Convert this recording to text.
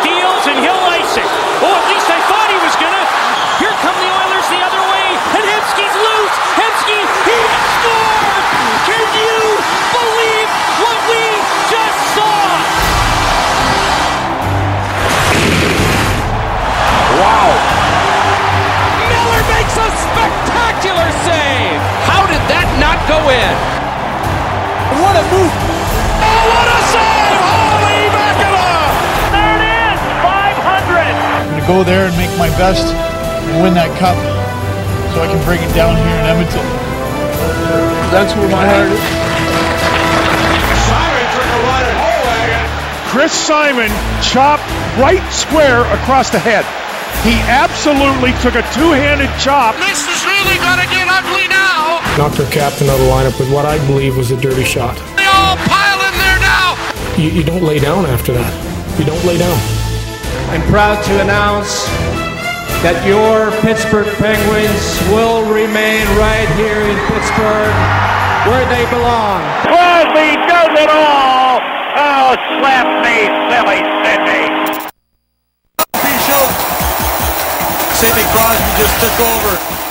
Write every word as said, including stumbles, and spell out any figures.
steals, and he'll ice it. Oh, at least I thought he was gonna. Here come the Oilers the other way, and Hemsky's loose. Hemsky, he scored! Can you believe what we just saw? Wow! Miller makes a spectacular save! How did that not go in? What a move! Oh, what a save! Holy mackerel! There it is! five hundred! I'm going to go there and make my best and win that cup so I can bring it down here in Edmonton. That's where my heart is. Simon took a run at Hollagan. Chris Simon chopped right square across the head. He absolutely took a two-handed chop. This is really gonna get ugly now! Knocked our captain out of the lineup with what I believe was a dirty shot. They all pile in there now! You, you don't lay down after that. You don't lay down. I'm proud to announce that your Pittsburgh Penguins will remain right here in Pittsburgh where they belong. Crosby does it all! Oh, slap me, silly Sidney! Sidney Crosby just took over.